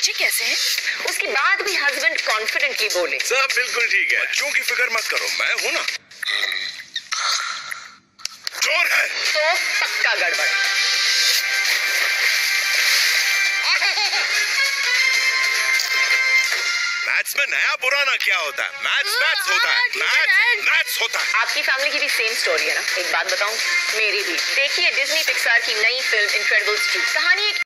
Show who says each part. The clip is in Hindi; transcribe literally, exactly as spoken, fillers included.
Speaker 1: बच्चे कैसे हैं? उसके बाद भी हस्बैंड कॉन्फिडेंटली बोले,
Speaker 2: सब बिल्कुल ठीक है, बच्चों की फिक्र मत करो, मैं हूं ना। चोर है
Speaker 1: तो पक्का गड़बड़।
Speaker 2: मैथ्स में नया पुराना क्या होता है? मैथ्स मैथ्स होता है, मैथ्स मैथ्स होता है।
Speaker 1: आपकी फैमिली की भी सेम स्टोरी है ना? एक बात बताऊं, मेरी भी। देखिए डिज्नी पिक्सार की नई फिल्म इनक्रेडिबल्स टू। कहानी एक